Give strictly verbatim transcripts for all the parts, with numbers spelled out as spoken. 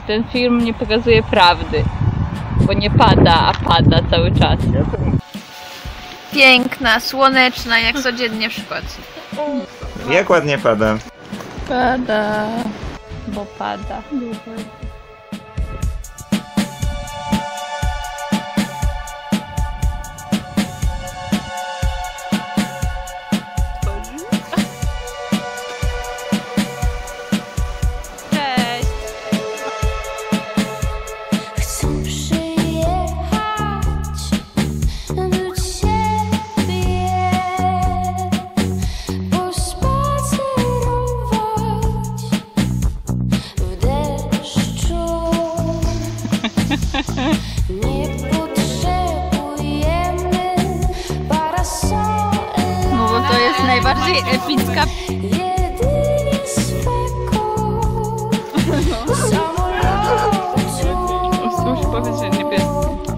ten film nie pokazuje prawdy, bo nie pada, a pada cały czas. Piękna, słoneczna, jak codziennie w Szkocji. Jak ładnie pada. Pada, bo pada. Nie potrzebujemy parasola. No bo to jest najbardziej epicka. Jedynie swego samolotu. Muszę powiedzieć, że niebieski.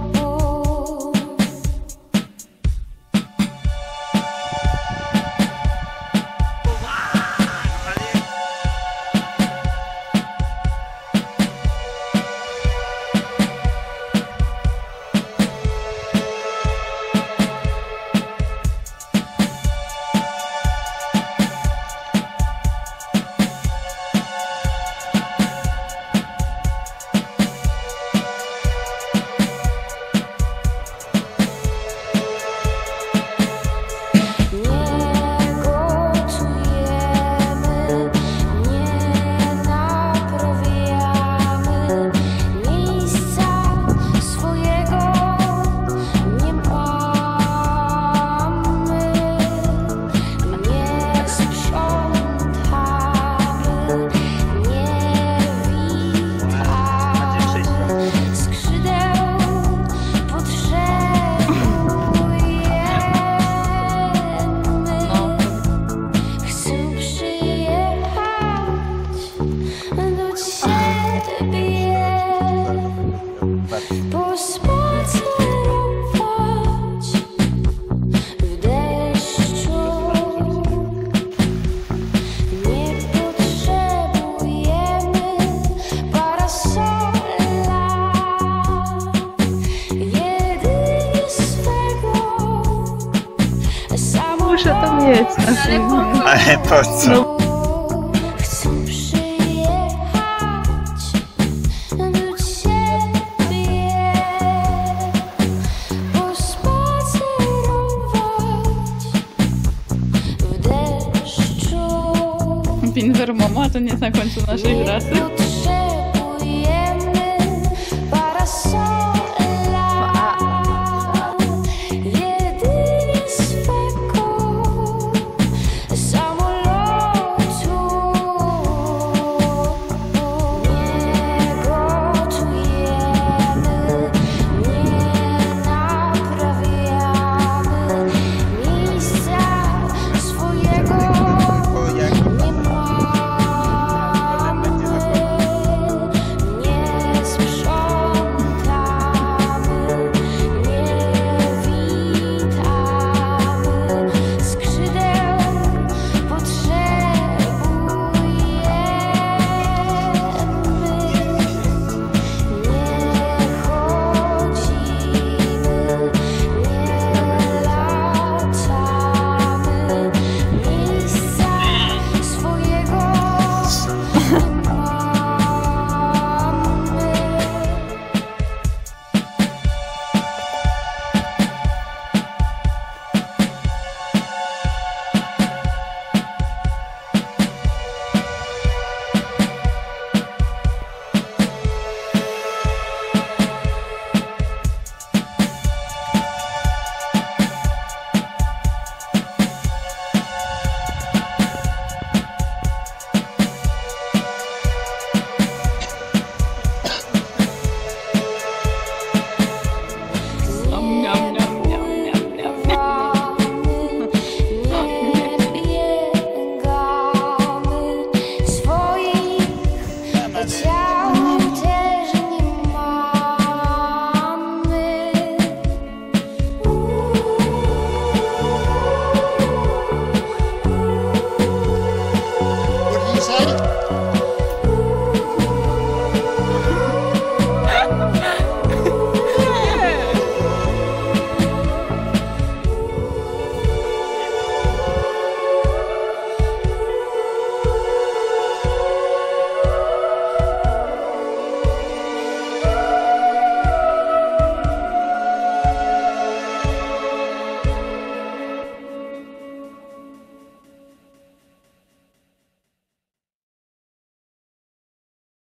Muszę to mieć na filmie. Ale po co? No. Chcę przyjechać do ciebie, pospacerować w deszczu. Pinzer Momo, a to nie jest na końcu naszej trasy?